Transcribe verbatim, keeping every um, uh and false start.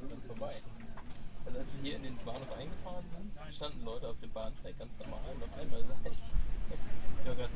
dann vorbei. Also als wir hier in den Bahnhof eingefahren sind, standen Leute auf dem Bahnsteig ganz normal und auf einmal sah ich, ich war gerade